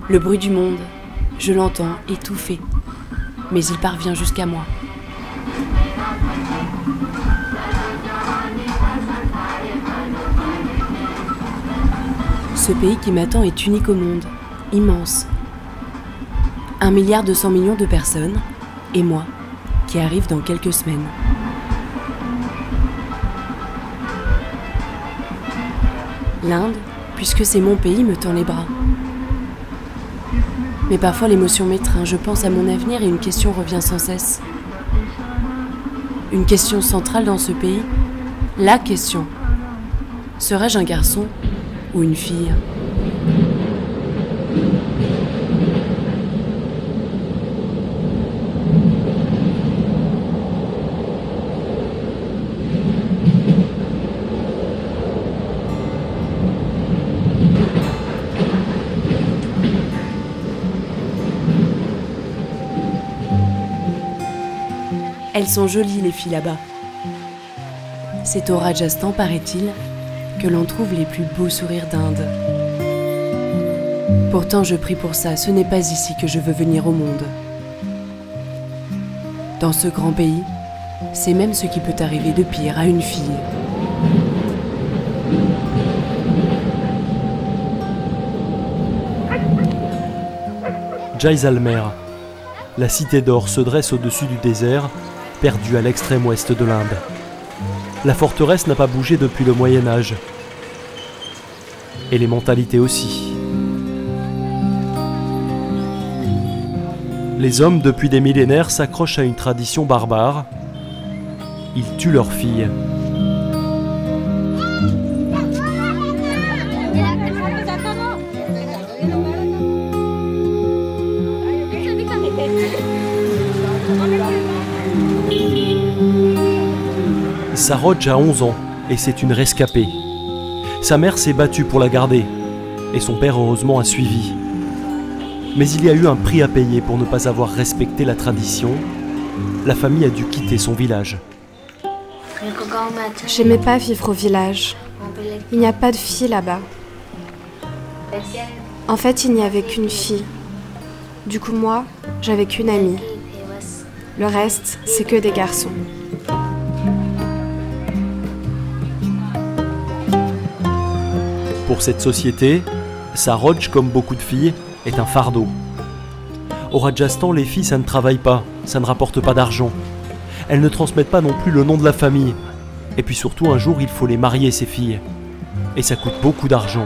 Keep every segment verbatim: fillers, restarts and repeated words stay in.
Le bruit du monde, je l'entends étouffé, mais il parvient jusqu'à moi. Ce pays qui m'attend est unique au monde, immense. Un milliard deux cents millions de personnes, et moi, qui arrive dans quelques semaines. L'Inde, puisque c'est mon pays, me tend les bras. Mais parfois l'émotion m'étreint, je pense à mon avenir et une question revient sans cesse. Une question centrale dans ce pays, la question. Serais-je un garçon ou une fille ? Elles sont jolies, les filles là-bas. C'est au Rajasthan, paraît-il, que l'on trouve les plus beaux sourires d'Inde. Pourtant, je prie pour ça, ce n'est pas ici que je veux venir au monde. Dans ce grand pays, c'est même ce qui peut arriver de pire à une fille. Jaisalmer, la cité d'or se dresse au-dessus du désert, perdue à l'extrême ouest de l'Inde. La forteresse n'a pas bougé depuis le Moyen-Âge. Et les mentalités aussi. Les hommes, depuis des millénaires, s'accrochent à une tradition barbare. Ils tuent leurs filles. Saroj a onze ans et c'est une rescapée. Sa mère s'est battue pour la garder et son père heureusement a suivi. Mais il y a eu un prix à payer pour ne pas avoir respecté la tradition. La famille a dû quitter son village. J'aimais pas vivre au village. Il n'y a pas de filles là-bas. En fait, il n'y avait qu'une fille. Du coup, moi, j'avais qu'une amie. Le reste, c'est que des garçons. Pour cette société, Saroj, comme beaucoup de filles, est un fardeau. Au Rajasthan, les filles, ça ne travaille pas, ça ne rapporte pas d'argent. Elles ne transmettent pas non plus le nom de la famille. Et puis surtout, un jour, il faut les marier, ces filles. Et ça coûte beaucoup d'argent.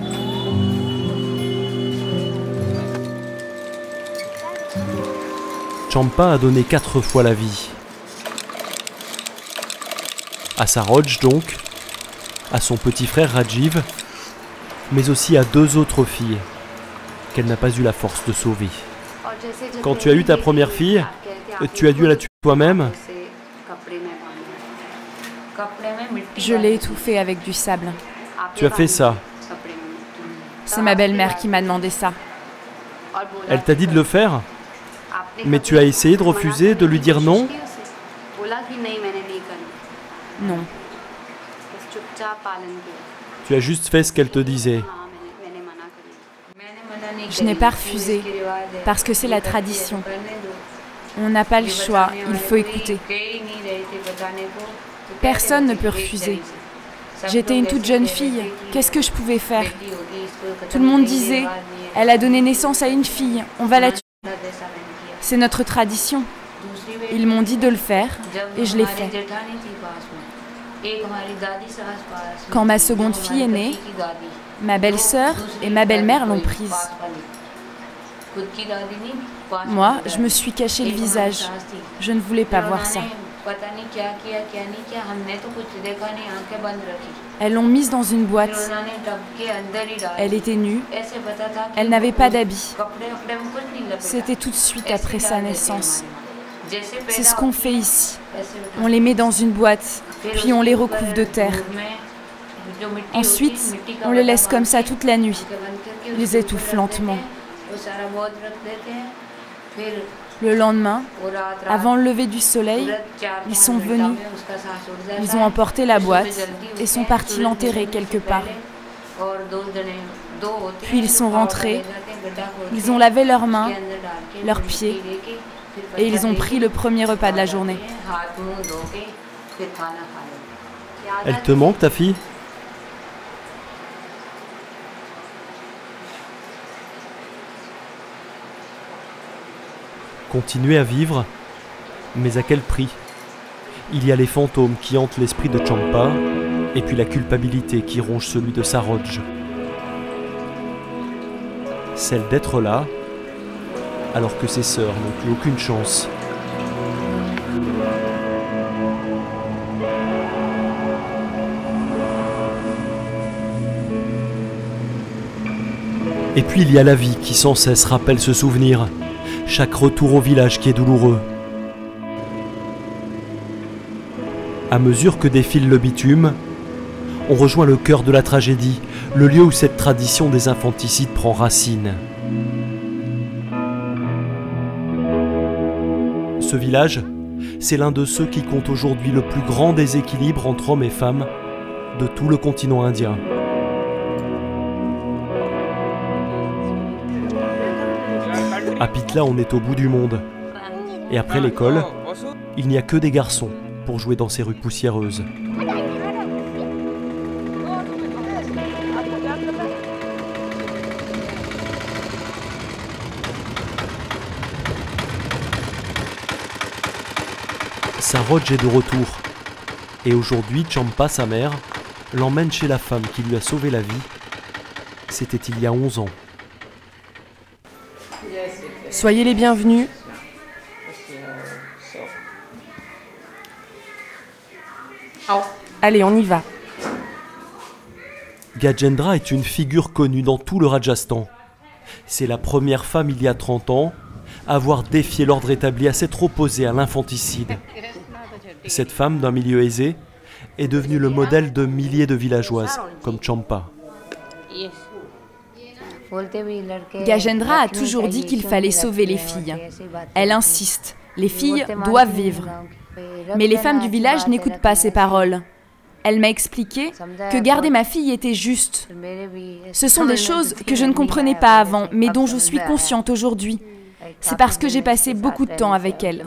Champa a donné quatre fois la vie. À Saroj, donc, à son petit frère Rajiv, mais aussi à deux autres filles qu'elle n'a pas eu la force de sauver. Quand tu as eu ta première fille, tu as dû la tuer toi-même. Je l'ai étouffée avec du sable. Tu as fait ça. C'est ma belle-mère qui m'a demandé ça. Elle t'a dit de le faire, mais tu as essayé de refuser, de lui dire non? Non. Tu as juste fait ce qu'elle te disait. Je n'ai pas refusé, parce que c'est la tradition. On n'a pas le choix, il faut écouter. Personne ne peut refuser. J'étais une toute jeune fille, qu'est-ce que je pouvais faire? Tout le monde disait, elle a donné naissance à une fille, on va la tuer. C'est notre tradition. Ils m'ont dit de le faire, et je l'ai fait. Quand ma seconde fille est née, ma belle-sœur et ma belle-mère l'ont prise. Moi, je me suis caché le visage. Je ne voulais pas voir ça. Elles l'ont mise dans une boîte. Elle était nue. Elle n'avait pas d'habit. C'était tout de suite après sa naissance. C'est ce qu'on fait ici. On les met dans une boîte, puis on les recouvre de terre. Ensuite, on les laisse comme ça toute la nuit, les étouffe lentement. Le lendemain, avant le lever du soleil, ils sont venus. Ils ont emporté la boîte et sont partis l'enterrer quelque part. Puis ils sont rentrés Ils ont lavé leurs mains, leurs pieds, et ils ont pris le premier repas de la journée. Elle te manque, ta fille? Continuer à vivre, mais à quel prix? Il y a les fantômes qui hantent l'esprit de Champa, et puis la culpabilité qui ronge celui de Saroj. Celle d'être là, alors que ses sœurs n'ont plus aucune chance. Et puis il y a la vie qui sans cesse rappelle ce souvenir, chaque retour au village qui est douloureux. À mesure que défile le bitume, on rejoint le cœur de la tragédie, le lieu où cette tradition des infanticides prend racine. Ce village, c'est l'un de ceux qui compte aujourd'hui le plus grand déséquilibre entre hommes et femmes de tout le continent indien. À Pitla, on est au bout du monde. Et après l'école, il n'y a que des garçons pour jouer dans ces rues poussiéreuses. Saroj est de retour. Et aujourd'hui, Champa, sa mère, l'emmène chez la femme qui lui a sauvé la vie. C'était il y a onze ans. Soyez les bienvenus. Allez, on y va. Gajendra est une figure connue dans tout le Rajasthan. C'est la première femme il y a trente ans à avoir défié l'ordre établi, à s'être opposée à l'infanticide. Cette femme d'un milieu aisé est devenue le modèle de milliers de villageoises, comme Champa. Gajendra a toujours dit qu'il fallait sauver les filles. Elle insiste, les filles doivent vivre. Mais les femmes du village n'écoutent pas ses paroles. Elle m'a expliqué que garder ma fille était juste. Ce sont des choses que je ne comprenais pas avant, mais dont je suis consciente aujourd'hui. C'est parce que j'ai passé beaucoup de temps avec elle.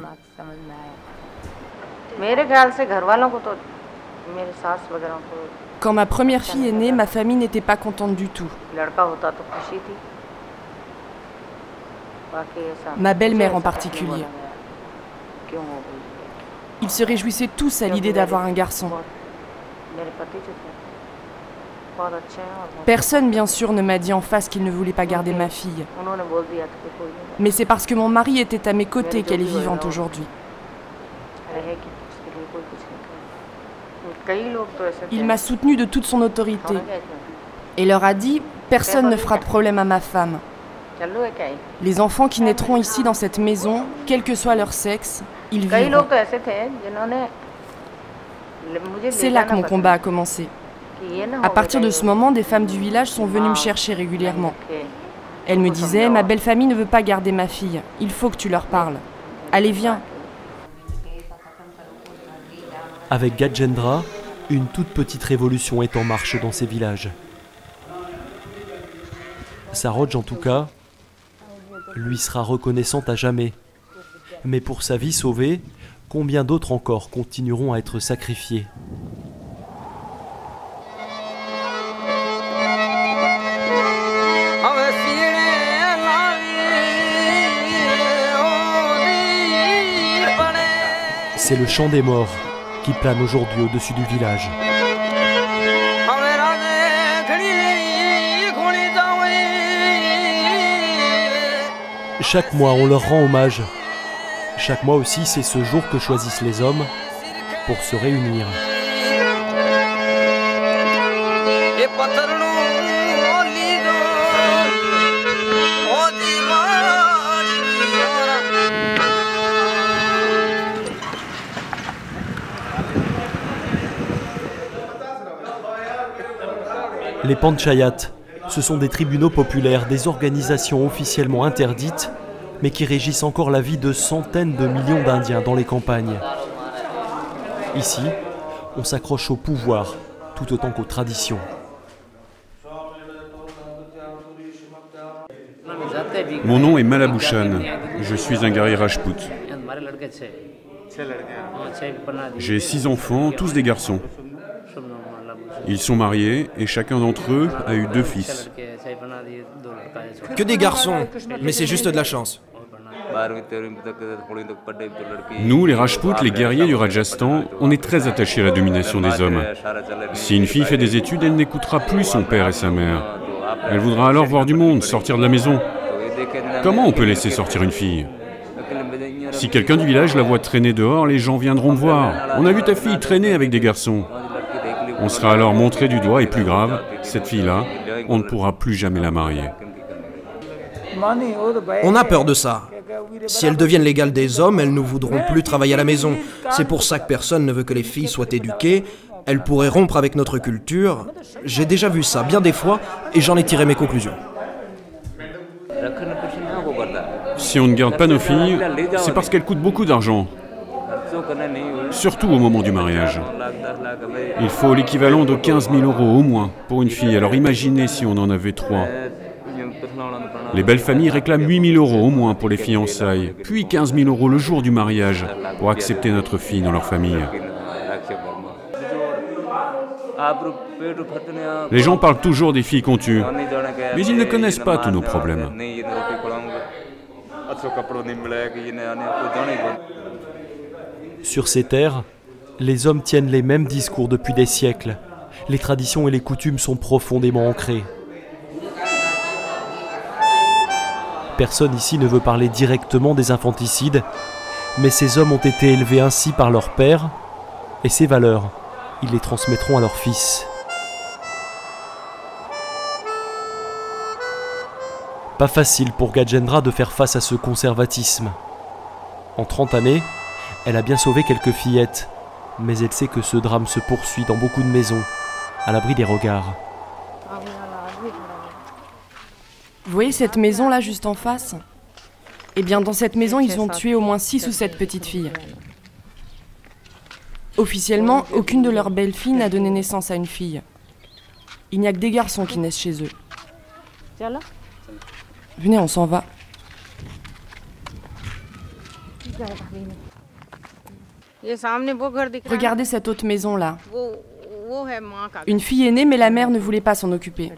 Quand ma première fille est née, ma famille n'était pas contente du tout. Ma belle-mère en particulier. Ils se réjouissaient tous à l'idée d'avoir un garçon. Personne, bien sûr, ne m'a dit en face qu'il ne voulait pas garder ma fille. Mais c'est parce que mon mari était à mes côtés qu'elle est vivante aujourd'hui. Il m'a soutenue de toute son autorité et leur a dit « Personne ne fera de problème à ma femme. Les enfants qui naîtront ici dans cette maison, quel que soit leur sexe, ils vivront. » C'est là que mon combat a commencé. À partir de ce moment, des femmes du village sont venues me chercher régulièrement. Elles me disaient « Ma belle famille ne veut pas garder ma fille. Il faut que tu leur parles. Allez, viens. » Avec Gajendra, une toute petite révolution est en marche dans ces villages. Saroj, en tout cas, lui sera reconnaissante à jamais. Mais pour sa vie sauvée, combien d'autres encore continueront à être sacrifiés? C'est le chant des morts qui plane aujourd'hui au-dessus du village. Chaque mois, on leur rend hommage. Chaque mois aussi, c'est ce jour que choisissent les hommes pour se réunir. Les panchayats, ce sont des tribunaux populaires, des organisations officiellement interdites, mais qui régissent encore la vie de centaines de millions d'Indiens dans les campagnes. Ici, on s'accroche au pouvoir, tout autant qu'aux traditions. Mon nom est Malabushan. Je suis un guerrier Rajput. J'ai six enfants, tous des garçons. Ils sont mariés et chacun d'entre eux a eu deux fils. Que des garçons, mais c'est juste de la chance. Nous, les Rajputs, les guerriers du Rajasthan, on est très attachés à la domination des hommes. Si une fille fait des études, elle n'écoutera plus son père et sa mère. Elle voudra alors voir du monde, sortir de la maison. Comment on peut laisser sortir une fille? Si quelqu'un du village la voit traîner dehors, les gens viendront me voir. On a vu ta fille traîner avec des garçons. On sera alors montré du doigt et plus grave, cette fille-là, on ne pourra plus jamais la marier. On a peur de ça. Si elles deviennent l'égale des hommes, elles ne voudront plus travailler à la maison. C'est pour ça que personne ne veut que les filles soient éduquées. Elles pourraient rompre avec notre culture. J'ai déjà vu ça bien des fois et j'en ai tiré mes conclusions. Si on ne garde pas nos filles, c'est parce qu'elles coûtent beaucoup d'argent. Surtout au moment du mariage. Il faut l'équivalent de quinze mille euros au moins pour une fille. Alors imaginez si on en avait trois. Les belles familles réclament huit mille euros au moins pour les fiançailles, puis quinze mille euros le jour du mariage pour accepter notre fille dans leur famille. Les gens parlent toujours des filles qu'on tue, mais ils ne connaissent pas tous nos problèmes. Sur ces terres, les hommes tiennent les mêmes discours depuis des siècles. Les traditions et les coutumes sont profondément ancrées. Personne ici ne veut parler directement des infanticides, mais ces hommes ont été élevés ainsi par leur père, et ces valeurs, ils les transmettront à leurs fils. Pas facile pour Gajendra de faire face à ce conservatisme. En trente années, elle a bien sauvé quelques fillettes, mais elle sait que ce drame se poursuit dans beaucoup de maisons, à l'abri des regards. Vous voyez cette maison-là, juste en face? Eh bien, dans cette maison, ils ont tué au moins six ou sept petites filles. Officiellement, aucune de leurs belles filles n'a donné naissance à une fille. Il n'y a que des garçons qui naissent chez eux. Venez, on s'en va. Regardez cette autre maison-là. Une fille est née, mais la mère ne voulait pas s'en occuper.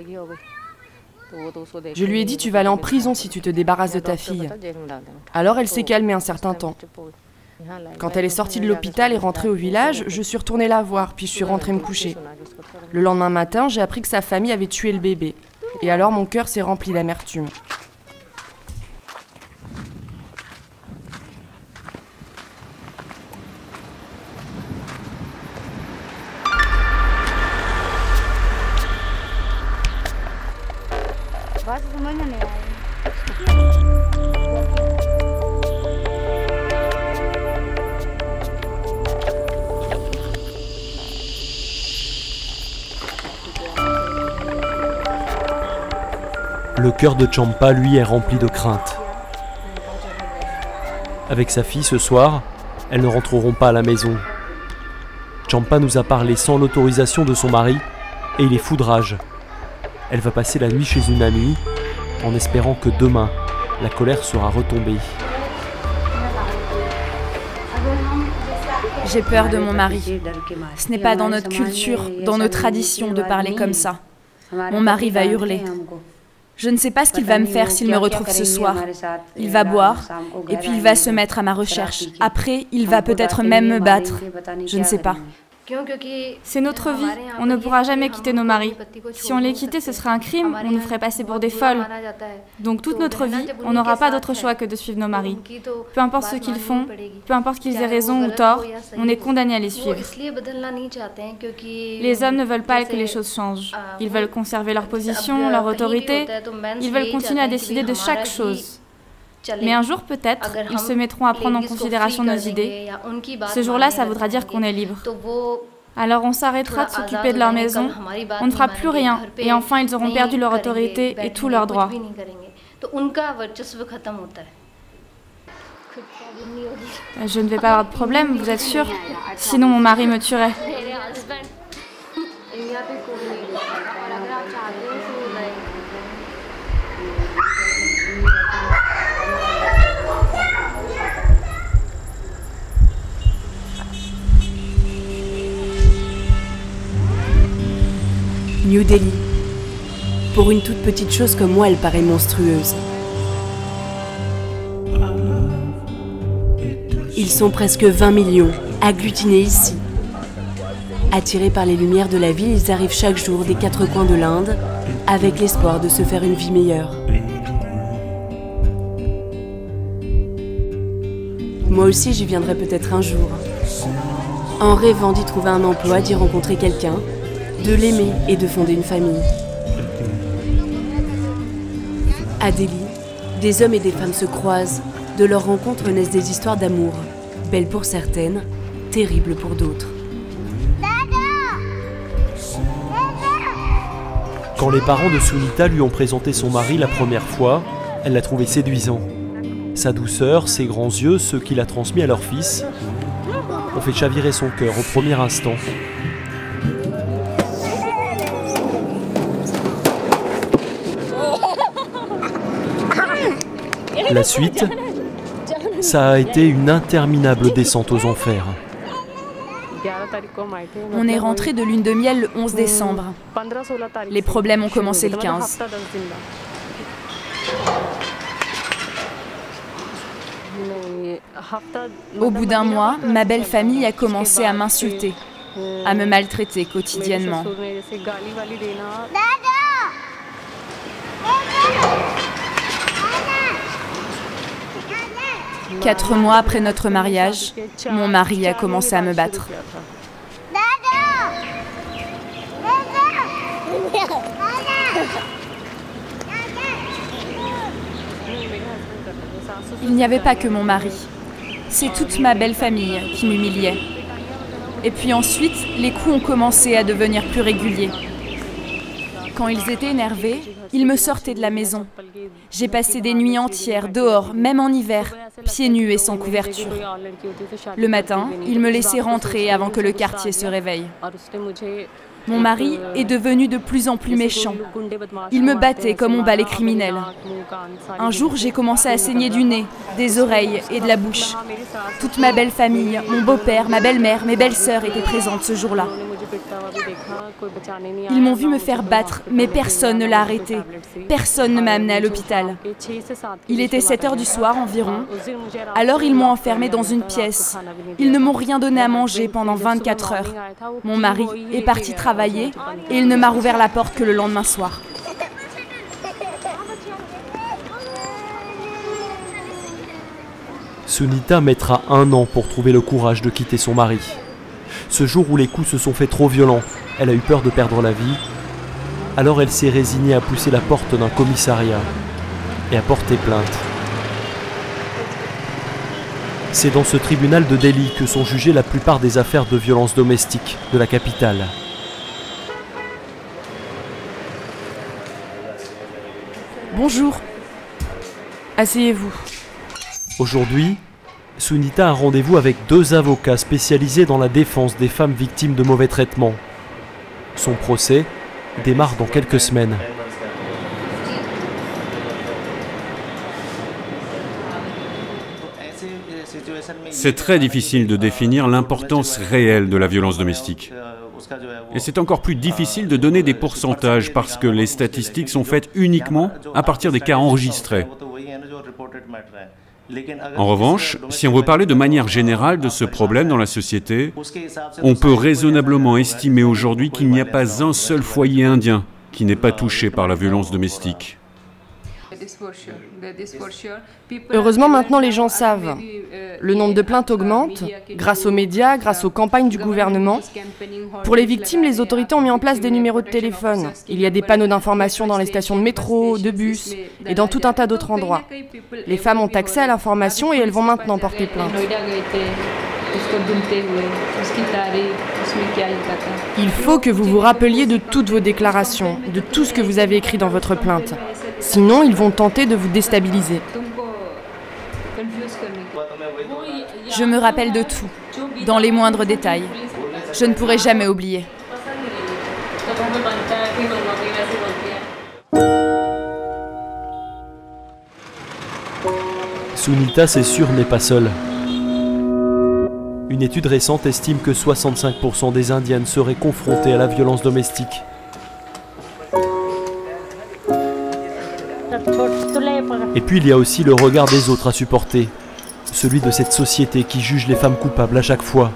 Je lui ai dit, tu vas aller en prison si tu te débarrasses de ta fille. Alors elle s'est calmée un certain temps. Quand elle est sortie de l'hôpital et rentrée au village, je suis retournée la voir, puis je suis rentrée me coucher. Le lendemain matin, j'ai appris que sa famille avait tué le bébé. Et alors mon cœur s'est rempli d'amertume. Le cœur de Champa, lui, est rempli de crainte. Avec sa fille ce soir, elles ne rentreront pas à la maison. Champa nous a parlé sans l'autorisation de son mari et il est fou de rage. Elle va passer la nuit chez une amie en espérant que demain, la colère sera retombée. J'ai peur de mon mari. Ce n'est pas dans notre culture, dans nos traditions de parler comme ça. Mon mari va hurler. Je ne sais pas ce qu'il va me faire s'il me retrouve ce soir. Il va boire, et puis il va se mettre à ma recherche. Après, il va peut-être même me battre. Je ne sais pas. C'est notre vie, on ne pourra jamais quitter nos maris. Si on les quittait, ce serait un crime, on nous ferait passer pour des folles. Donc toute notre vie, on n'aura pas d'autre choix que de suivre nos maris. Peu importe ce qu'ils font, peu importe qu'ils aient raison ou tort, on est condamné à les suivre. Les hommes ne veulent pas que les choses changent. Ils veulent conserver leur position, leur autorité, ils veulent continuer à décider de chaque chose. Mais un jour, peut-être, ils se mettront à prendre en considération nos idées. Ce jour-là, ça voudra dire qu'on est libre. Alors on s'arrêtera de s'occuper de leur maison, on ne fera plus rien, et enfin ils auront perdu leur autorité et tous leurs droits. Je ne vais pas avoir de problème, vous êtes sûr? Sinon mon mari me tuerait. New Delhi. Pour une toute petite chose comme moi, elle paraît monstrueuse. Ils sont presque vingt millions, agglutinés ici. Attirés par les lumières de la ville, ils arrivent chaque jour des quatre coins de l'Inde, avec l'espoir de se faire une vie meilleure. Moi aussi, j'y viendrai peut-être un jour. En rêvant d'y trouver un emploi, d'y rencontrer quelqu'un, de l'aimer et de fonder une famille. À Delhi, des hommes et des femmes se croisent. De leur rencontre naissent des histoires d'amour, belles pour certaines, terribles pour d'autres. Quand les parents de Sunita lui ont présenté son mari la première fois, elle l'a trouvé séduisant. Sa douceur, ses grands yeux, ceux qu'il a transmis à leur fils, ont fait chavirer son cœur au premier instant. La suite, ça a été une interminable descente aux enfers. On est rentré de lune de miel le onze décembre. Les problèmes ont commencé le quinze. Au bout d'un mois, ma belle famille a commencé à m'insulter, à me maltraiter quotidiennement. Quatre mois après notre mariage, mon mari a commencé à me battre. Il n'y avait pas que mon mari. C'est toute ma belle famille qui m'humiliait. Et puis ensuite, les coups ont commencé à devenir plus réguliers. Quand ils étaient énervés, ils me sortaient de la maison. J'ai passé des nuits entières dehors, même en hiver, pieds nus et sans couverture. Le matin, ils me laissaient rentrer avant que le quartier se réveille. Mon mari est devenu de plus en plus méchant. Il me battait comme on bat les criminels. Un jour, j'ai commencé à saigner du nez, des oreilles et de la bouche. Toute ma belle famille, mon beau-père, ma belle-mère, mes belles-sœurs étaient présentes ce jour-là. Ils m'ont vu me faire battre, mais personne ne l'a arrêté. Personne ne m'a amené à l'hôpital. Il était sept heures du soir environ. Alors ils m'ont enfermée dans une pièce. Ils ne m'ont rien donné à manger pendant vingt-quatre heures. Mon mari est parti travailler et il ne m'a rouvert la porte que le lendemain soir. Sunita mettra un an pour trouver le courage de quitter son mari. Ce jour où les coups se sont faits trop violents, elle a eu peur de perdre la vie. Alors elle s'est résignée à pousser la porte d'un commissariat et à porter plainte. C'est dans ce tribunal de Delhi que sont jugées la plupart des affaires de violence domestique de la capitale. Bonjour. Asseyez-vous. Aujourd'hui, Sunita a un rendez-vous avec deux avocats spécialisés dans la défense des femmes victimes de mauvais traitements. Son procès démarre dans quelques semaines. C'est très difficile de définir l'importance réelle de la violence domestique. Et c'est encore plus difficile de donner des pourcentages parce que les statistiques sont faites uniquement à partir des cas enregistrés. En revanche, si on veut parler de manière générale de ce problème dans la société, on peut raisonnablement estimer aujourd'hui qu'il n'y a pas un seul foyer indien qui n'est pas touché par la violence domestique. Heureusement, maintenant les gens savent. Le nombre de plaintes augmente, grâce aux médias, grâce aux campagnes du gouvernement. Pour les victimes, les autorités ont mis en place des numéros de téléphone. Il y a des panneaux d'information dans les stations de métro, de bus et dans tout un tas d'autres endroits. Les femmes ont accès à l'information et elles vont maintenant porter plainte. Il faut que vous vous rappeliez de toutes vos déclarations, de tout ce que vous avez écrit dans votre plainte. Sinon, ils vont tenter de vous déstabiliser. Je me rappelle de tout, dans les moindres détails. Je ne pourrai jamais oublier. Sunita, c'est sûr, n'est pas seule. Une étude récente estime que soixante-cinq pour cent des Indiennes seraient confrontées à la violence domestique. Et puis il y a aussi le regard des autres à supporter, celui de cette société qui juge les femmes coupables à chaque fois.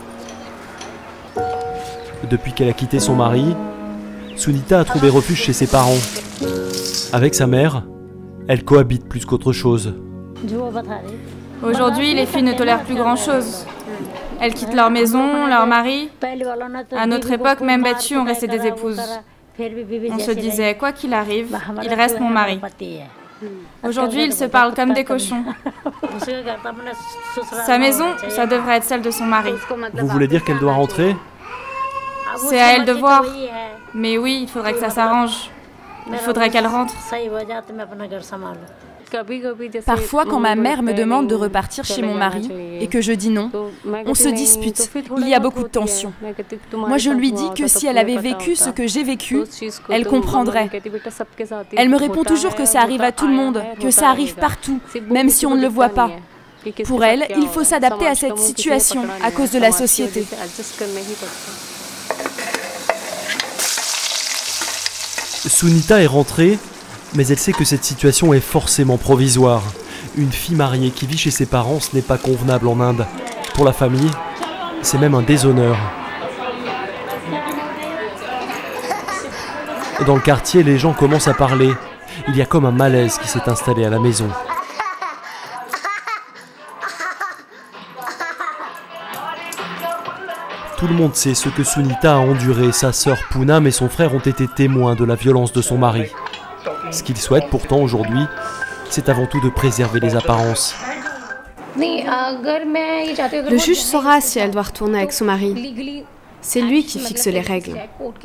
Depuis qu'elle a quitté son mari, Sunita a trouvé refuge chez ses parents. Avec sa mère, elle cohabite plus qu'autre chose. Aujourd'hui, les filles ne tolèrent plus grand-chose. Elles quittent leur maison, leur mari. À notre époque, même battues, on restait des épouses. On se disait, quoi qu'il arrive, il reste mon mari. Aujourd'hui, ils se parlent comme des cochons. Sa maison, ça devrait être celle de son mari. Vous voulez dire qu'elle doit rentrer? C'est à elle de voir. Mais oui, il faudrait que ça s'arrange. Il faudrait qu'elle rentre. Parfois, quand ma mère me demande de repartir chez mon mari et que je dis non, on se dispute. Il y a beaucoup de tensions. Moi, je lui dis que si elle avait vécu ce que j'ai vécu, elle comprendrait. Elle me répond toujours que ça arrive à tout le monde, que ça arrive partout, même si on ne le voit pas. Pour elle, il faut s'adapter à cette situation à cause de la société. Sunita est rentrée, mais elle sait que cette situation est forcément provisoire. Une fille mariée qui vit chez ses parents, ce n'est pas convenable en Inde. Pour la famille, c'est même un déshonneur. Dans le quartier, les gens commencent à parler. Il y a comme un malaise qui s'est installé à la maison. Tout le monde sait ce que Sunita a enduré. Sa sœur Poonam et son frère ont été témoins de la violence de son mari. Ce qu'ils souhaitent pourtant aujourd'hui, c'est avant tout de préserver les apparences. Le juge saura si elle doit retourner avec son mari. C'est lui qui fixe les règles.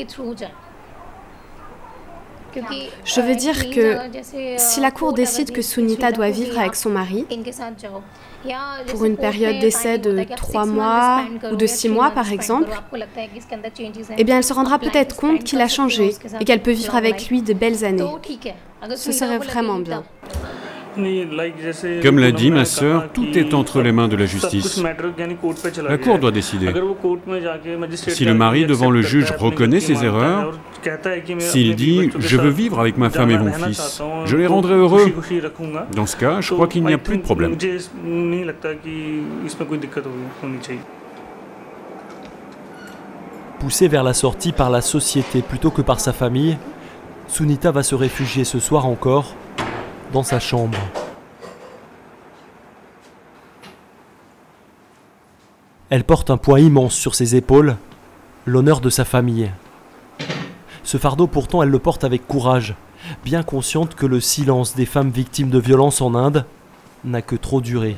Je veux dire que si la cour décide que Sunita doit vivre avec son mari, pour une période d'essai de trois mois ou de six mois par exemple, eh bien elle se rendra peut-être compte qu'il a changé et qu'elle peut vivre avec lui de belles années. Ce serait vraiment bien. Comme l'a dit ma sœur, tout est entre les mains de la justice. La cour doit décider. Si le mari devant le juge reconnaît ses erreurs, s'il dit « je veux vivre avec ma femme et mon fils, je les rendrai heureux », dans ce cas, je crois qu'il n'y a plus de problème. Poussée vers la sortie par la société plutôt que par sa famille, Sunita va se réfugier ce soir encore dans sa chambre. Elle porte un poids immense sur ses épaules, l'honneur de sa famille. Ce fardeau pourtant elle le porte avec courage, bien consciente que le silence des femmes victimes de violences en Inde n'a que trop duré.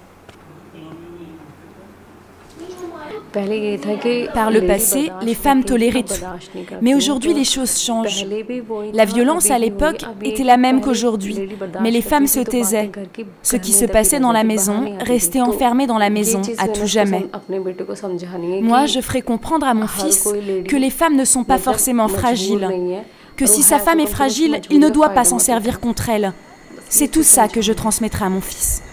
Par le passé, les femmes toléraient tout. Mais aujourd'hui, les choses changent. La violence à l'époque était la même qu'aujourd'hui, mais les femmes se taisaient. Ce qui se passait dans la maison restait enfermé dans la maison à tout jamais. Moi, je ferai comprendre à mon fils que les femmes ne sont pas forcément fragiles, que si sa femme est fragile, il ne doit pas s'en servir contre elle. C'est tout ça que je transmettrai à mon fils.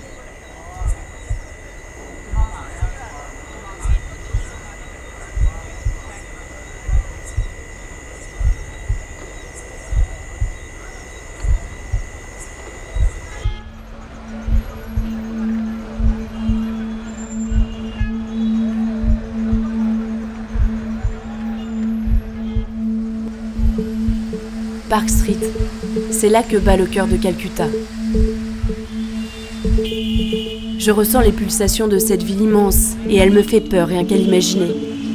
Park Street, c'est là que bat le cœur de Calcutta. Je ressens les pulsations de cette ville immense et elle me fait peur rien qu'à l'imaginer.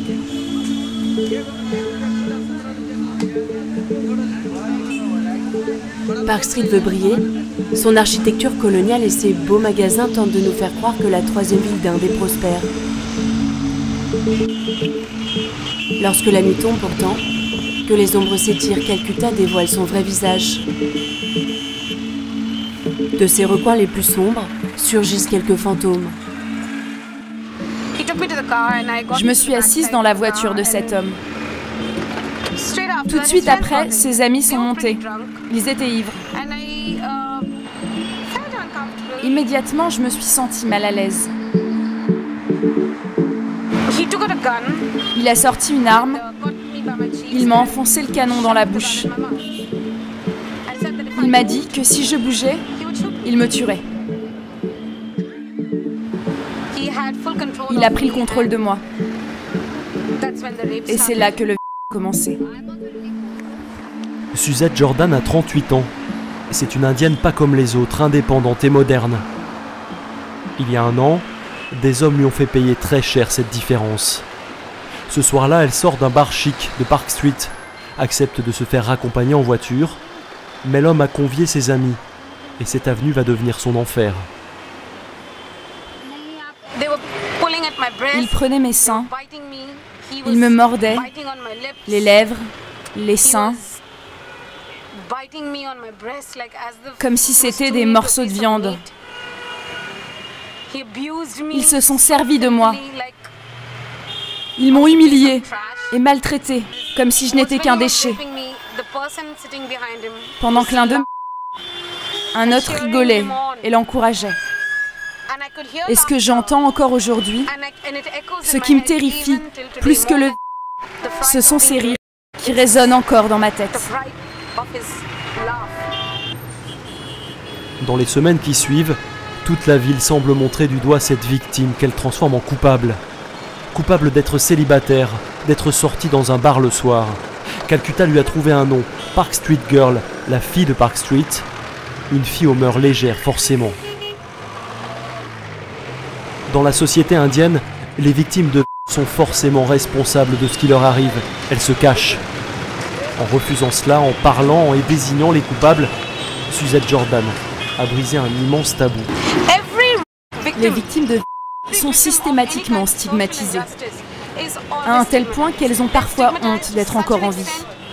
Park Street veut briller, son architecture coloniale et ses beaux magasins tentent de nous faire croire que la troisième ville d'Inde est prospère. Lorsque la nuit tombe pourtant, que les ombres s'étirent, Calcutta dévoile son vrai visage. De ses recoins les plus sombres surgissent quelques fantômes. Je me suis assise dans la voiture de cet homme. Tout de suite après, ses amis sont montés. Ils étaient ivres. Immédiatement, je me suis sentie mal à l'aise. Il a sorti une arme. Il m'a enfoncé le canon dans la bouche. Il m'a dit que si je bougeais, il me tuerait. Il a pris le contrôle de moi. Et c'est là que le a commencé. Suzette Jordan a trente-huit ans. C'est une indienne pas comme les autres, indépendante et moderne. Il y a un an, des hommes lui ont fait payer très cher cette différence. Ce soir-là, elle sort d'un bar chic de Park Street, accepte de se faire raccompagner en voiture, mais l'homme a convié ses amis, et cette avenue va devenir son enfer. Il prenait mes seins, il me mordait, les lèvres, les seins, comme si c'était des morceaux de viande. Ils se sont servis de moi. Ils m'ont humiliée et maltraitée, comme si je n'étais qu'un déchet. Pendant que l'un d'eux, un autre rigolait et l'encourageait. Et ce que j'entends encore aujourd'hui, ce qui me terrifie plus que le ce sont ces rires qui résonnent encore dans ma tête. Dans les semaines qui suivent, toute la ville semble montrer du doigt cette victime qu'elle transforme en coupable. Coupable d'être célibataire, d'être sortie dans un bar le soir. Calcutta lui a trouvé un nom, Park Street Girl, la fille de Park Street. Une fille aux mœurs légères, forcément. Dans la société indienne, les victimes de sont forcément responsables de ce qui leur arrive. Elles se cachent. En refusant cela, en parlant et désignant les coupables, Suzette Jordan a brisé un immense tabou. Les victimes de sont systématiquement stigmatisées, à un tel point qu'elles ont parfois honte d'être encore en vie.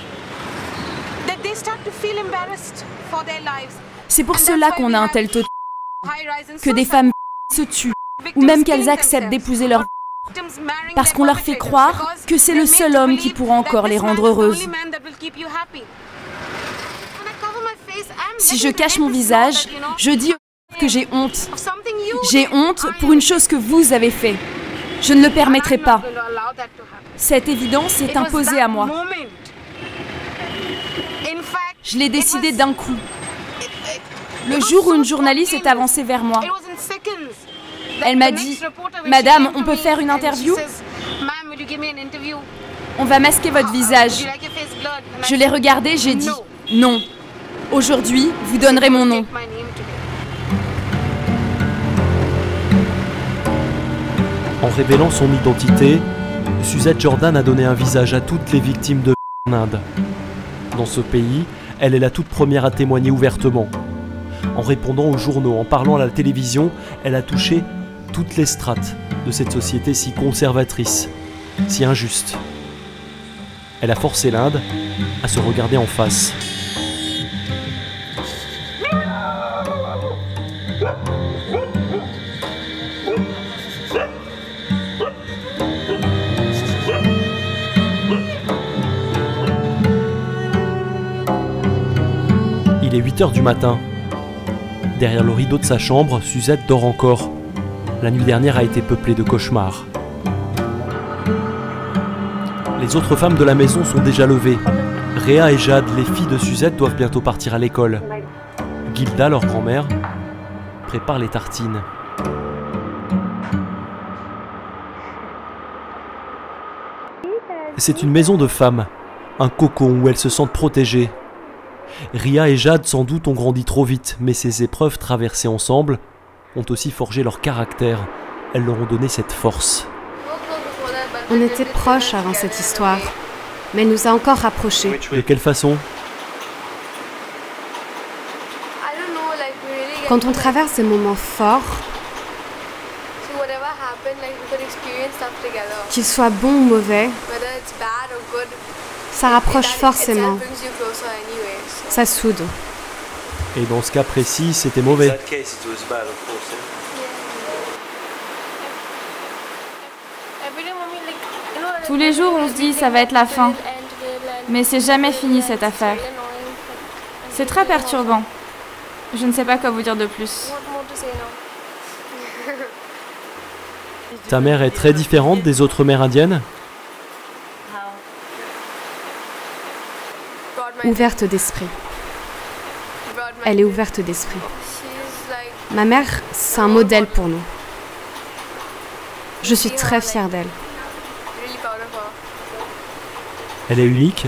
C'est pour cela qu'on a un tel taux de... que des femmes se tuent, ou même qu'elles acceptent d'épouser leur parce qu'on leur fait croire que c'est le seul homme qui pourra encore les rendre heureuses. Si je cache mon visage, je dis que j'ai honte. J'ai honte pour une chose que vous avez fait. Je ne le permettrai pas. Cette évidence est imposée à moi. Je l'ai décidé d'un coup. Le jour où une journaliste est avancée vers moi, elle m'a dit « Madame, on peut faire une interview ? On va masquer votre visage. » Je l'ai regardé, j'ai dit « Non. Aujourd'hui, vous donnerez mon nom. » En révélant son identité, Suzette Jordan a donné un visage à toutes les victimes de en Inde. Dans ce pays, elle est la toute première à témoigner ouvertement. En répondant aux journaux, en parlant à la télévision, elle a touché toutes les strates de cette société si conservatrice, si injuste. Elle a forcé l'Inde à se regarder en face. Il est huit heures du matin. Derrière le rideau de sa chambre, Suzette dort encore. La nuit dernière a été peuplée de cauchemars. Les autres femmes de la maison sont déjà levées. Réa et Jade, les filles de Suzette, doivent bientôt partir à l'école. Gilda, leur grand-mère, prépare les tartines. C'est une maison de femmes, un cocon où elles se sentent protégées. Ria et Jade sans doute ont grandi trop vite, mais ces épreuves traversées ensemble ont aussi forgé leur caractère. Elles leur ont donné cette force. On était proches avant cette histoire, mais elle nous a encore rapprochés. De quelle façon? Quand on traverse des moments forts, qu'ils soient bons ou mauvais, ça rapproche forcément. Ça soude. Et dans ce cas précis, c'était mauvais. Tous les jours, on se dit ça va être la fin. Mais c'est jamais fini cette affaire. C'est très perturbant. Je ne sais pas quoi vous dire de plus. Ta mère est très différente des autres mères indiennes? Ouverte d'esprit. Elle est ouverte d'esprit. Ma mère, c'est un modèle pour nous. Je suis très fière d'elle. Elle est unique.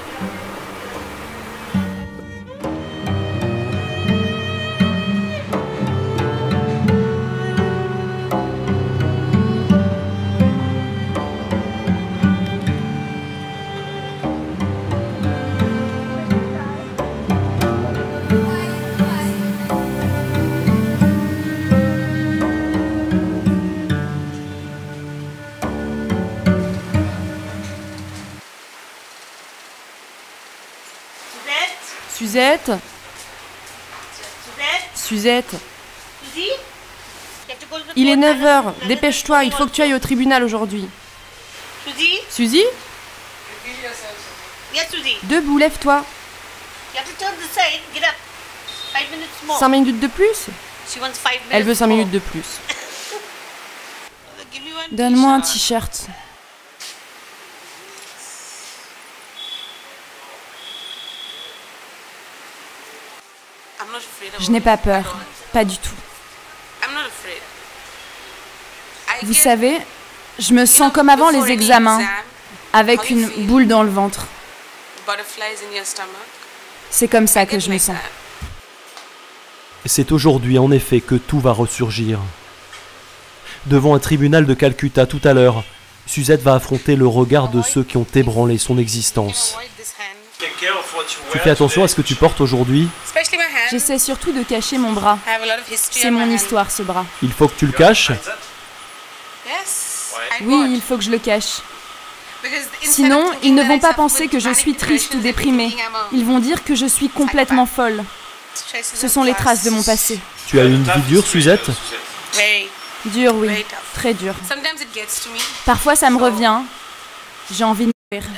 Suzette Suzette Il est neuf heures, dépêche-toi, il faut que tu ailles au tribunal aujourd'hui. Suzy Debout, lève-toi. Cinq minutes de plus Elle veut cinq minutes de plus. Donne-moi un t-shirt. Je n'ai pas peur, pas du tout. Vous savez, je me sens comme avant les examens, avec une boule dans le ventre. C'est comme ça que je me sens. C'est aujourd'hui en effet que tout va ressurgir. Devant un tribunal de Calcutta tout à l'heure, Suzette va affronter le regard de ceux qui ont ébranlé son existence. Tu fais attention à ce que tu portes aujourd'hui? J'essaie surtout de cacher mon bras. C'est mon histoire, ce bras. Il faut que tu le caches? Oui, il faut que je le cache. Sinon, ils ne vont pas penser que je suis triste ou déprimée. Ils vont dire que je suis complètement folle. Ce sont les traces de mon passé. Tu as eu une vie dure, Suzette? Dure, oui. Très dure. Parfois, ça me revient. J'ai envie de mourir.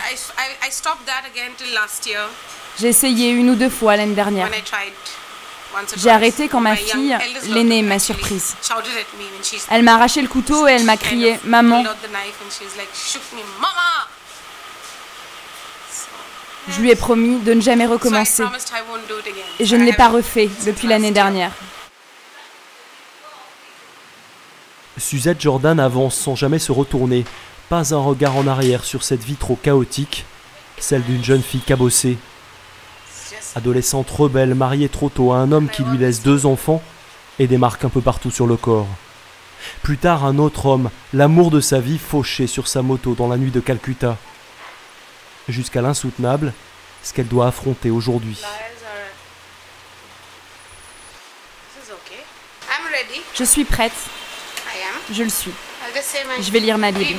J'ai essayé une ou deux fois l'année dernière. J'ai arrêté quand ma fille, l'aînée, m'a surprise. Elle m'a arraché le couteau et elle m'a crié « Maman ». Je lui ai promis de ne jamais recommencer. Et je ne l'ai pas refait depuis l'année dernière. Suzette Jordan avance sans jamais se retourner, pas un regard en arrière sur cette vie trop chaotique, celle d'une jeune fille cabossée. Adolescente rebelle, mariée trop tôt à un homme qui lui laisse deux enfants et des marques un peu partout sur le corps. Plus tard, un autre homme, l'amour de sa vie, fauché sur sa moto dans la nuit de Calcutta. Jusqu'à l'insoutenable, ce qu'elle doit affronter aujourd'hui. Je suis prête. Je le suis. Je vais lire ma Bible.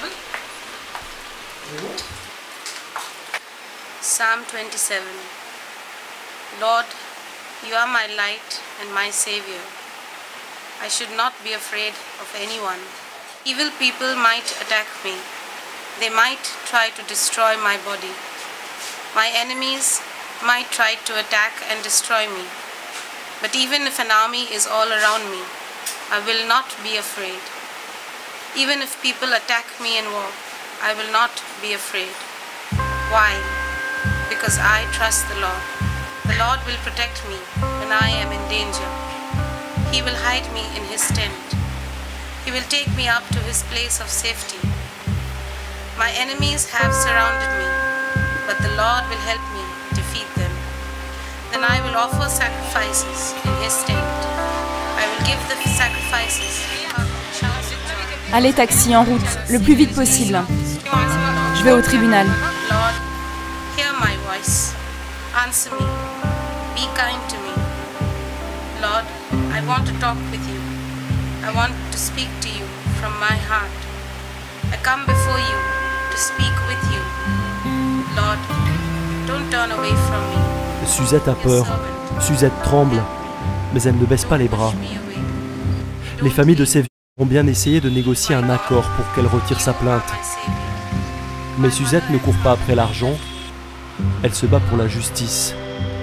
Psalm twenty-seven. Lord, you are my light and my savior. I should not be afraid of anyone. Evil people might attack me. They might try to destroy my body. My enemies might try to attack and destroy me. But even if an army is all around me, I will not be afraid. Even if people attack me in war, I will not be afraid. Why? Because I trust the Lord. The Lord will protect me when I am in danger. He will hide me in his tent. He will take me up to his place of safety. My enemies have surrounded me, but the Lord will help me defeat them. Then I will offer sacrifices in his tent. I will give the sacrifices. Allez, taxi, en route, le plus vite possible. Je vais au tribunal. Lord, hear my voice. Answer me. Be kind to me. Lord, I want to talk with you. I want to speak to you from my heart. I come before you to speak with you. Lord, don't turn away from me. Suzette a peur. Suzette tremble. Mais elle ne baisse pas les bras. Les familles de ces victimes ont bien essayé de négocier un accord pour qu'elle retire sa plainte. Mais Suzette ne court pas après l'argent. Elle se bat pour la justice.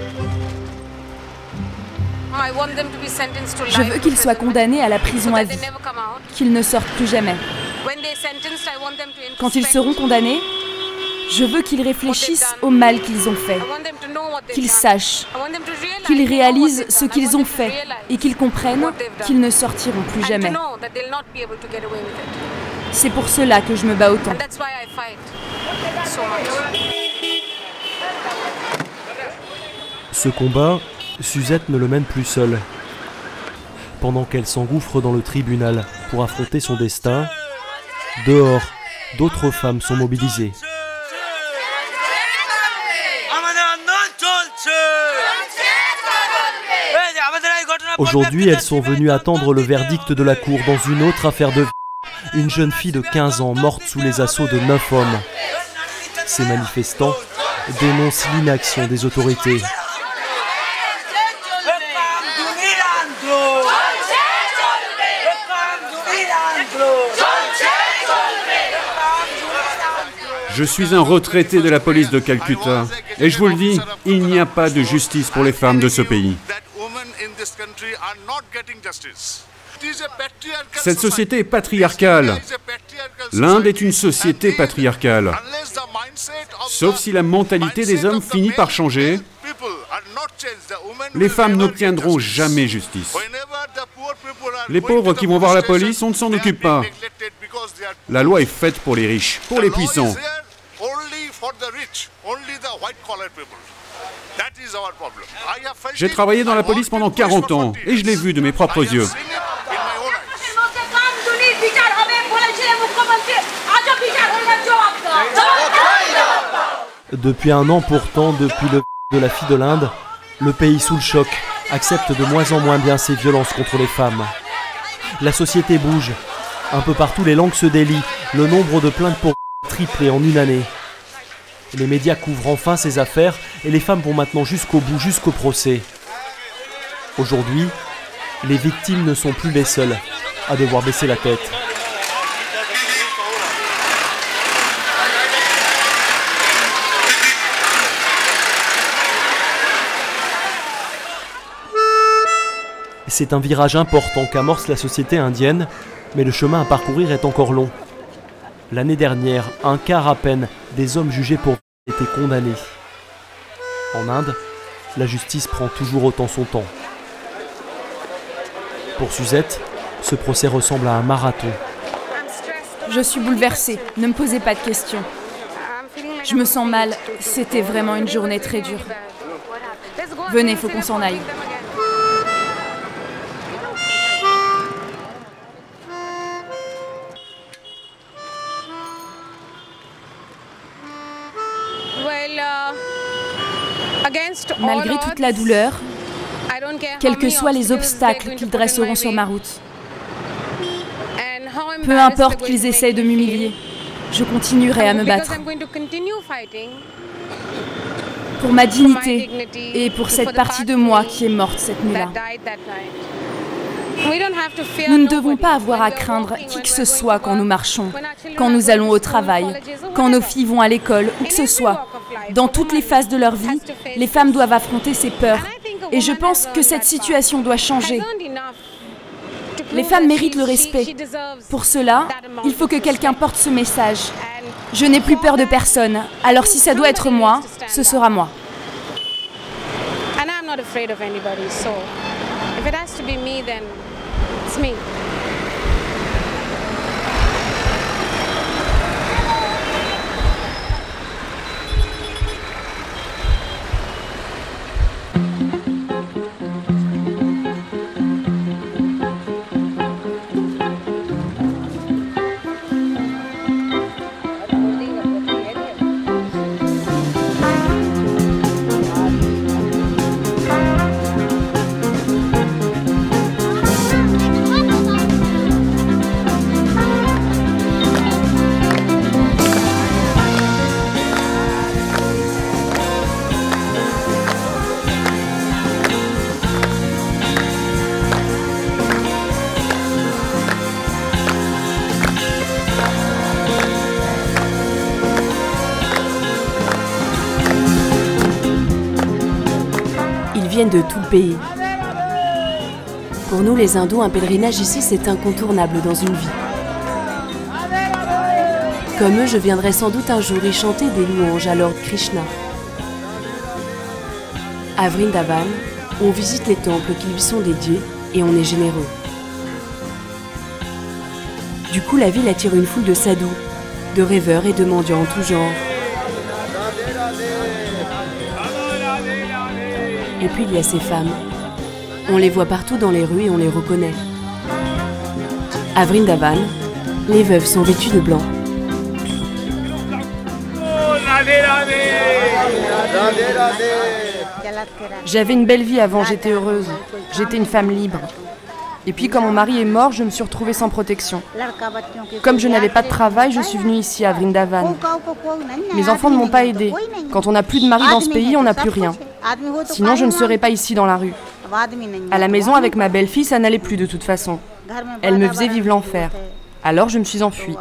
Je veux qu'ils soient condamnés à la prison à vie, qu'ils ne sortent plus jamais. Quand ils seront condamnés, Je veux qu'ils réfléchissent au mal qu'ils ont fait, qu'ils sachent, qu'ils réalisent ce qu'ils ont fait et qu'ils comprennent qu'ils ne sortiront plus jamais. C'est pour cela que je me bats autant. Ce combat, Suzette ne le mène plus seule. Pendant qu'elle s'engouffre dans le tribunal pour affronter son destin, dehors, d'autres femmes sont mobilisées. Aujourd'hui, elles sont venues attendre le verdict de la cour dans une autre affaire de vie. Une jeune fille de quinze ans morte sous les assauts de neuf hommes. Ces manifestants dénoncent l'inaction des autorités. Je suis un retraité de la police de Calcutta. Et je vous le dis, il n'y a pas de justice pour les femmes de ce pays. Cette société est patriarcale. L'Inde est une société patriarcale. Sauf si la mentalité des hommes finit par changer, les femmes n'obtiendront jamais justice. Les pauvres qui vont voir la police, on ne s'en occupe pas. La loi est faite pour les riches, pour les puissants. J'ai travaillé dans la police pendant quarante ans et je l'ai vu de mes propres yeux. Depuis un an pourtant, depuis le de la fille de l'Inde, le pays sous le choc accepte de moins en moins bien ces violences contre les femmes. La société bouge. Un peu partout, les langues se délient. Le nombre de plaintes pour triplé en une année. Les médias couvrent enfin ces affaires et les femmes vont maintenant jusqu'au bout, jusqu'au procès. Aujourd'hui, les victimes ne sont plus les seules à devoir baisser la tête. C'est un virage important qu'amorce la société indienne, mais le chemin à parcourir est encore long. L'année dernière, un quart à peine des hommes jugés pour étaient condamnés. En Inde, la justice prend toujours autant son temps. Pour Suzette, ce procès ressemble à un marathon. Je suis bouleversée, ne me posez pas de questions. Je me sens mal, c'était vraiment une journée très dure. Venez, faut qu'on s'en aille. Malgré toute la douleur, quels que soient les obstacles qu'ils dresseront sur ma route, peu importe qu'ils essayent de m'humilier, je continuerai à me battre. Pour ma dignité et pour cette partie de moi qui est morte cette nuit-là. Nous ne devons pas avoir à craindre qui que ce soit quand nous marchons, quand nous allons au travail, quand nos filles vont à l'école, où que ce soit. Dans toutes les phases de leur vie, les femmes doivent affronter ces peurs. Et je pense que cette situation doit changer. Les femmes méritent le respect. Pour cela, il faut que quelqu'un porte ce message. Je n'ai plus peur de personne, alors si ça doit être moi, ce sera moi. De tout le pays. Pour nous les hindous, un pèlerinage ici c'est incontournable dans une vie. Comme eux, je viendrai sans doute un jour y chanter des louanges à Lord Krishna. À Vrindavan, on visite les temples qui lui sont dédiés et on est généreux. Du coup, la ville attire une foule de sadhus, de rêveurs et de mendiants en tout genre. Et puis il y a ces femmes. On les voit partout dans les rues et on les reconnaît. À Vrindavan, les veuves sont vêtues de blanc. J'avais une belle vie avant, j'étais heureuse. J'étais une femme libre. Et puis quand mon mari est mort, je me suis retrouvée sans protection. Comme je n'avais pas de travail, je suis venue ici à Vrindavan. Mes enfants ne m'ont pas aidée. Quand on n'a plus de mari dans ce pays, on n'a plus rien. Sinon, je ne serais pas ici dans la rue. À la maison, avec ma belle-fille, ça n'allait plus de toute façon. Elle me faisait vivre l'enfer. Alors je me suis enfuie.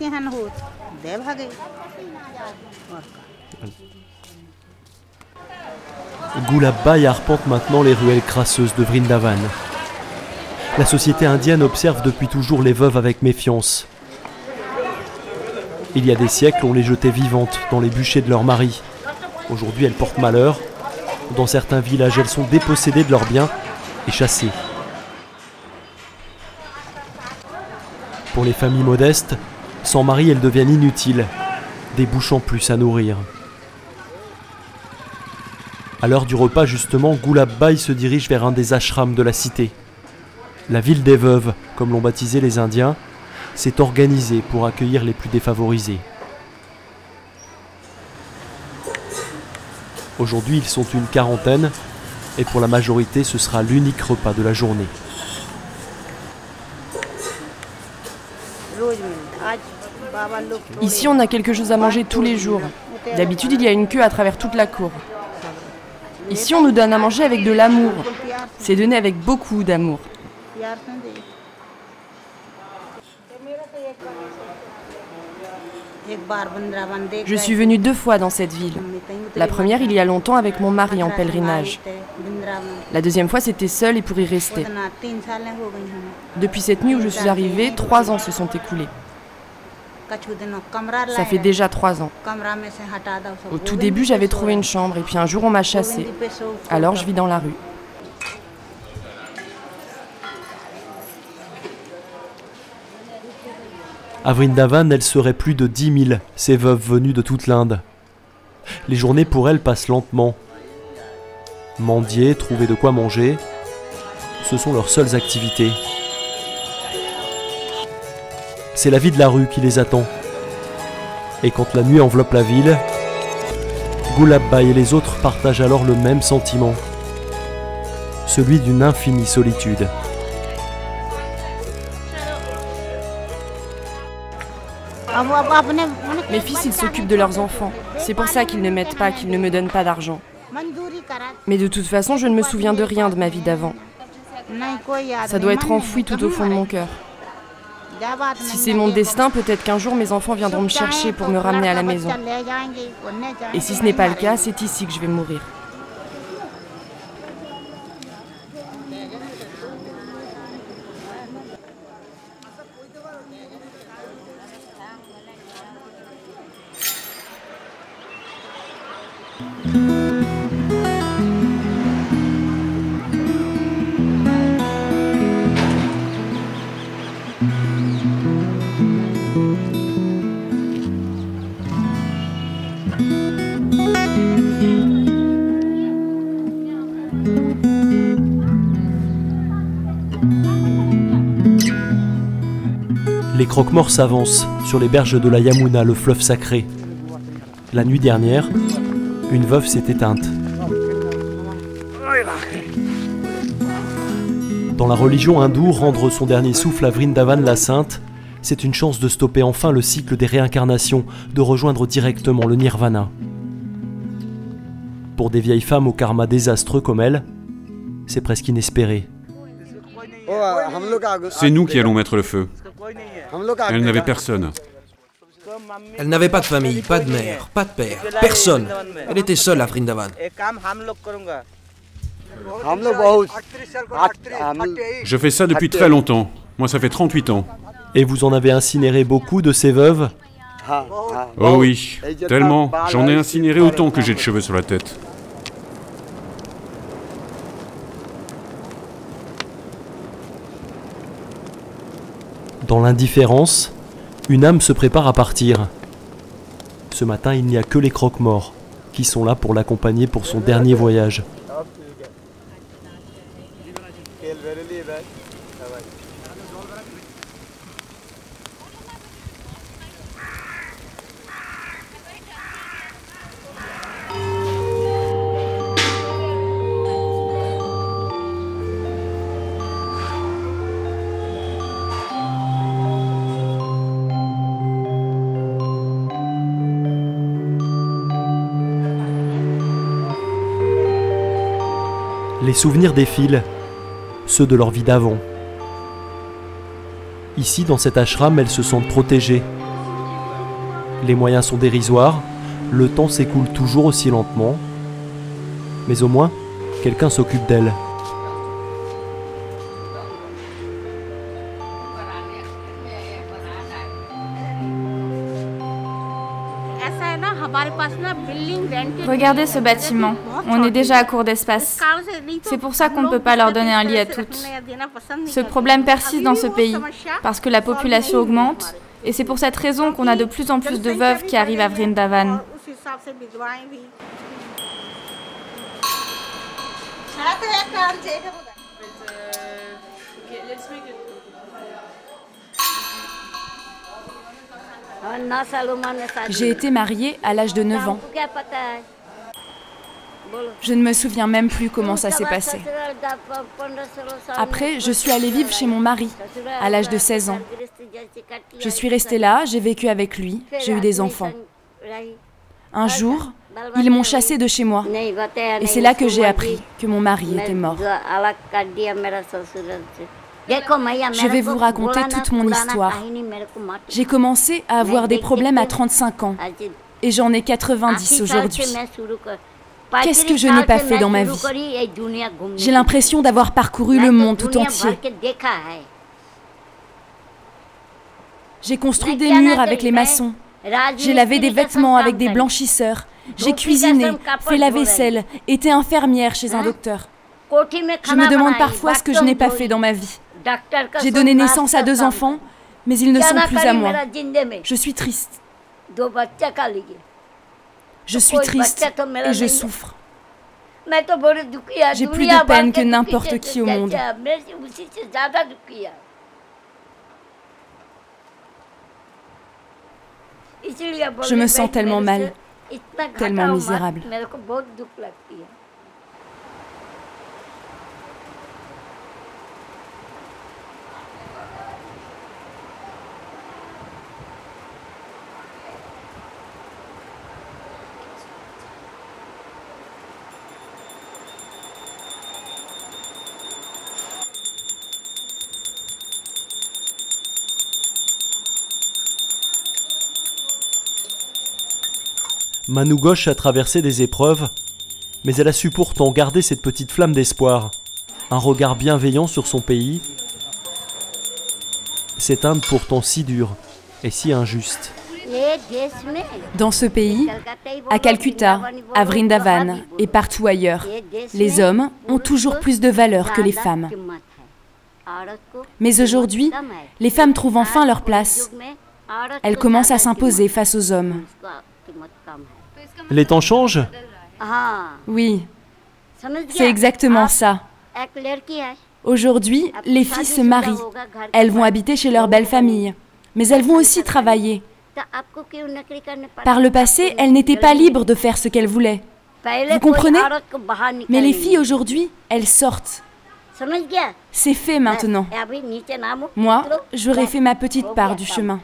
Gulabhai arpente maintenant les ruelles crasseuses de Vrindavan. La société indienne observe depuis toujours les veuves avec méfiance. Il y a des siècles, on les jetait vivantes dans les bûchers de leurs maris. Aujourd'hui, elles portent malheur. Dans certains villages, elles sont dépossédées de leurs biens et chassées. Pour les familles modestes, sans mari, elles deviennent inutiles, des bouches en plus à nourrir. À l'heure du repas, justement, Gulabhai se dirige vers un des ashrams de la cité. La ville des veuves, comme l'ont baptisé les Indiens, s'est organisée pour accueillir les plus défavorisés. Aujourd'hui, ils sont une quarantaine, et pour la majorité, ce sera l'unique repas de la journée. Ici, on a quelque chose à manger tous les jours. D'habitude, il y a une queue à travers toute la cour. Ici, on nous donne à manger avec de l'amour. C'est donné avec beaucoup d'amour. Je suis venue deux fois dans cette ville. La première, il y a longtemps, avec mon mari en pèlerinage. La deuxième fois, c'était seule et pour y rester. Depuis cette nuit où je suis arrivée, trois ans se sont écoulés. Ça fait déjà trois ans. Au tout début, j'avais trouvé une chambre et puis un jour, on m'a chassée. Alors, je vis dans la rue. À Vrindavan, elles seraient plus de dix mille, ces veuves venues de toute l'Inde. Les journées pour elles passent lentement. Mendier, trouver de quoi manger, ce sont leurs seules activités. C'est la vie de la rue qui les attend. Et quand la nuit enveloppe la ville, Gulabhai et les autres partagent alors le même sentiment, celui d'une infinie solitude. Mes fils, ils s'occupent de leurs enfants. C'est pour ça qu'ils ne m'aident pas, qu'ils ne me donnent pas d'argent. Mais de toute façon, je ne me souviens de rien de ma vie d'avant. Ça doit être enfoui tout au fond de mon cœur. Si c'est mon destin, peut-être qu'un jour mes enfants viendront me chercher pour me ramener à la maison. Et si ce n'est pas le cas, c'est ici que je vais mourir. Les croque-morts s'avancent sur les berges de la Yamuna, le fleuve sacré. La nuit dernière, une veuve s'est éteinte. Dans la religion hindoue, rendre son dernier souffle à Vrindavan la Sainte, c'est une chance de stopper enfin le cycle des réincarnations, de rejoindre directement le nirvana. Pour des vieilles femmes au karma désastreux comme elle, c'est presque inespéré. C'est nous qui allons mettre le feu. Elle n'avait personne. Elle n'avait pas de famille, pas de mère, pas de père, personne. Elle était seule à Vrindavan. Je fais ça depuis très longtemps. Moi, ça fait trente-huit ans. Et vous en avez incinéré beaucoup de ces veuves? Oh oui, tellement. J'en ai incinéré autant que j'ai de cheveux sur la tête. Dans l'indifférence, une âme se prépare à partir. Ce matin, il n'y a que les croque-morts qui sont là pour l'accompagner pour son dernier voyage. Les souvenirs défilent, ceux de leur vie d'avant. Ici, dans cet ashram, elles se sentent protégées. Les moyens sont dérisoires, le temps s'écoule toujours aussi lentement, mais au moins, quelqu'un s'occupe d'elles. Regardez ce bâtiment, on est déjà à court d'espace. C'est pour ça qu'on ne peut pas leur donner un lit à toutes. Ce problème persiste dans ce pays, parce que la population augmente, et c'est pour cette raison qu'on a de plus en plus de veuves qui arrivent à Vrindavan. J'ai été mariée à l'âge de neuf ans. Je ne me souviens même plus comment ça s'est passé. Après, je suis allée vivre chez mon mari, à l'âge de seize ans. Je suis restée là, j'ai vécu avec lui, j'ai eu des enfants. Un jour, ils m'ont chassée de chez moi. Et c'est là que j'ai appris que mon mari était mort. Je vais vous raconter toute mon histoire. J'ai commencé à avoir des problèmes à trente-cinq ans. Et j'en ai quatre-vingt-dix aujourd'hui. Qu'est-ce que je n'ai pas fait dans ma vie? J'ai l'impression d'avoir parcouru le monde tout entier. J'ai construit des murs avec les maçons. J'ai lavé des vêtements avec des blanchisseurs. J'ai cuisiné, fait la vaisselle, été infirmière chez un docteur. Je me demande parfois ce que je n'ai pas fait dans ma vie. J'ai donné naissance à deux enfants, mais ils ne sont plus à moi. Je suis triste. Je suis triste et je souffre. J'ai plus de peine que n'importe qui au monde. Je me sens tellement mal, tellement misérable. Manu Ghosh a traversé des épreuves, mais elle a su pourtant garder cette petite flamme d'espoir, un regard bienveillant sur son pays, cette Inde pourtant si dure et si injuste. Dans ce pays, à Calcutta, à Vrindavan et partout ailleurs, les hommes ont toujours plus de valeur que les femmes. Mais aujourd'hui, les femmes trouvent enfin leur place. Elles commencent à s'imposer face aux hommes. Les temps changent? Oui, c'est exactement ça. Aujourd'hui, les filles se marient. Elles vont habiter chez leur belle famille. Mais elles vont aussi travailler. Par le passé, elles n'étaient pas libres de faire ce qu'elles voulaient. Vous comprenez? Mais les filles aujourd'hui, elles sortent. C'est fait maintenant. Moi, j'aurais fait ma petite part du chemin.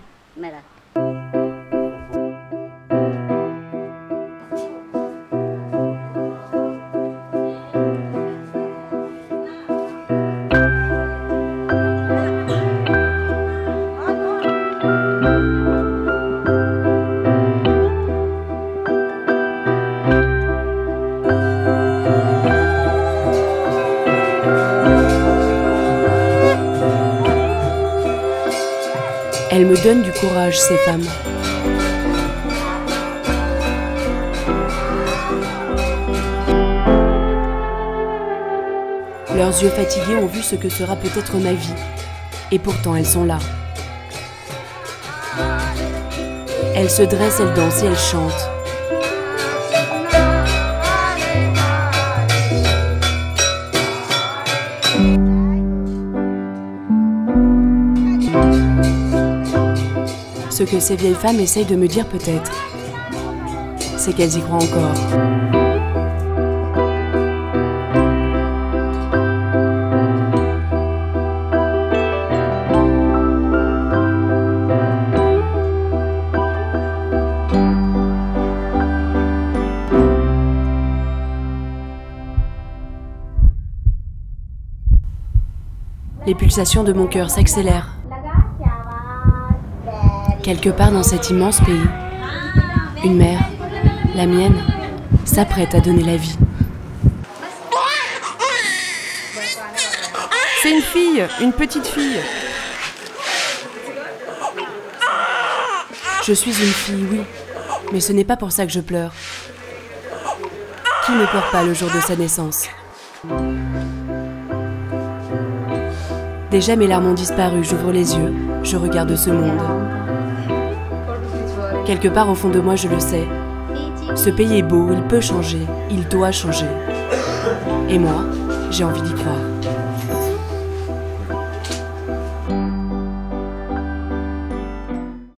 Elles me donnent du courage, ces femmes. Leurs yeux fatigués ont vu ce que sera peut-être ma vie. Et pourtant, elles sont là. Elles se dressent, elles dansent et elles chantent. Ce que ces vieilles femmes essayent de me dire peut-être, c'est qu'elles y croient encore. Les pulsations de mon cœur s'accélèrent. Quelque part dans cet immense pays, une mère, la mienne, s'apprête à donner la vie. C'est une fille, une petite fille. Je suis une fille, oui, mais ce n'est pas pour ça que je pleure. Qui ne pleure pas le jour de sa naissance ? Déjà mes larmes ont disparu, j'ouvre les yeux, je regarde ce monde. Quelque part au fond de moi je le sais, ce pays est beau, il peut changer, il doit changer. Et moi, j'ai envie d'y croire.